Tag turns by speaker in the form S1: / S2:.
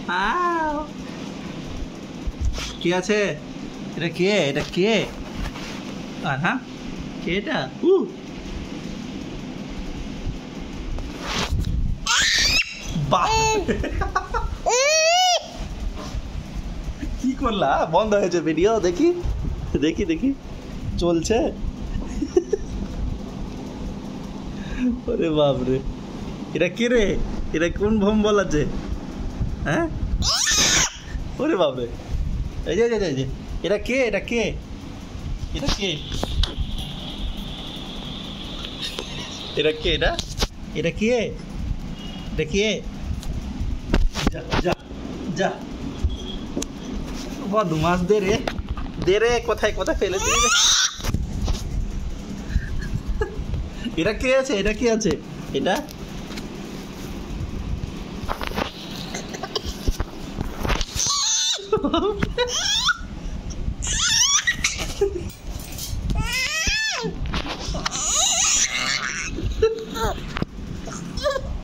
S1: আউ কি আছে এটা কে হ্যাঁ কে এটা কি করলা বন্ধ হয়েছে ভিডিও দেখি দেখি দেখি চলছে ওরে বাপরে এটা কে রে এটা কোন ভম্বল আছে হ্যাঁ ওরে বাপরে এই যে এটা কে এটা কে এটা কে এটা কে এটা কে এটা কে যা যা যা বদমাস দে রে কোথায় ফেলে দিলি রে এটা কে আছে এটা